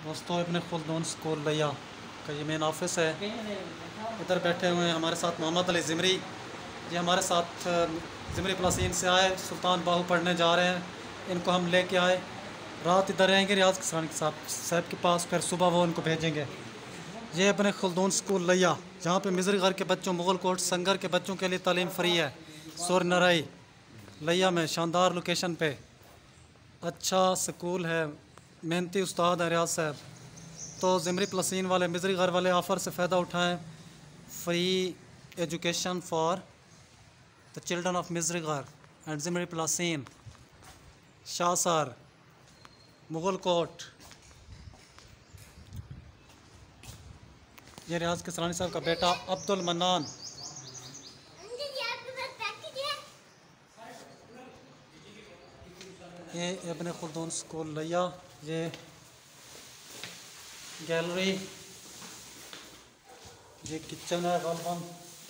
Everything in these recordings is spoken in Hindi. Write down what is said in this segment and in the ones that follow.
दोस्तों अपने खुलदून स्कूल लिया का ये मेन ऑफिस है। इधर बैठे हुए हैं हमारे साथ मोहम्मद अली ज़िमरी। ये हमारे साथ ज़िमरी प्लसीन से आए, सुल्तान बाहू पढ़ने जा रहे हैं। इनको हम लेके आए, रात इधर रहेंगे रियाज किसान साहब के पास, फिर सुबह वो इनको भेजेंगे। ये अपने खुलदून स्कूल लिया, जहाँ पे मिज़री घर के बच्चों, मुग़ल कोट संगर के बच्चों के लिए तालीम फ्री है। सुर नरई लिया में शानदार लोकेशन पे अच्छा स्कूल है, मेहनती उस्ताद है रियाज साहब। तो ज़िमरी प्लसीन वाले, मिज़री घर वाले ऑफ़र से फ़ायदा उठाएं। Free education for the children of misery घर एंड ज़िमरी प्लसीन, शाहसर, मुग़ल कोट। ये रियाज किसरानी साहब का बेटा अब्दुल मन्नान। ये अपने खुलदून स्कूल लिया, ये गैलरी, ये किचन है गलबन।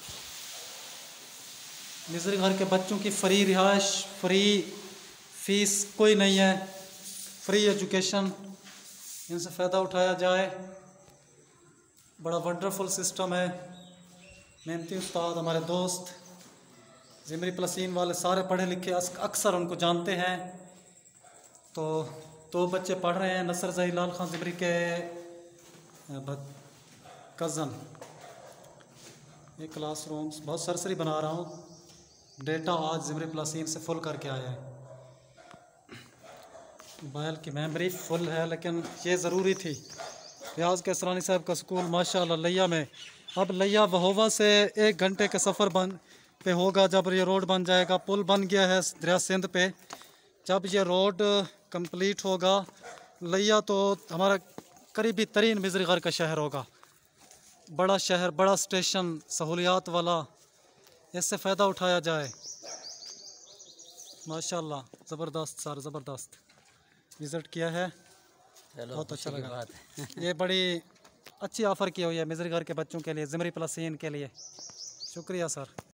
मिज़री घर के बच्चों की फ्री रिहाइश, फ्री फीस कोई नहीं है, फ्री एजुकेशन, इनसे फ़ायदा उठाया जाए। बड़ा वंडरफुल सिस्टम है। मेहनती उस्ताद हमारे दोस्त ज़िमरी प्लसीन वाले सारे पढ़े लिखे, अक्सर उनको जानते हैं। तो दो बच्चे पढ़ रहे हैं, नसर ज़ही लाल खान ज़िमरी के कज़न। ये क्लासरूम्स बहुत सरसरी बना रहा हूँ, डेटा आज ज़िमरी प्लसीन से फुल करके आया है। मोबाइल की मेमोरी फुल है, लेकिन ये ज़रूरी थी। रियाज किसरानी साहब का स्कूल माशाल्लाह लिया में। अब लिया वहोवा से 1 घंटे के सफ़र पे होगा जब ये रोड बन जाएगा। पुल बन गया है दरिया सिंध पे। जब ये रोड कंप्लीट होगा, लिया तो हमारा करीबी तरीन मिज़री घर का शहर होगा। बड़ा शहर, बड़ा स्टेशन, सहूलियात वाला, इससे फ़ायदा उठाया जाए। माशाल्लाह ज़बरदस्त सर, ज़बरदस्त विज़िट किया है, बहुत अच्छा लगा। ये बड़ी अच्छी ऑफ़र की हुई है मिज़री घर के बच्चों के लिए, ज़िमरी प्लसीन के लिए। शुक्रिया सर।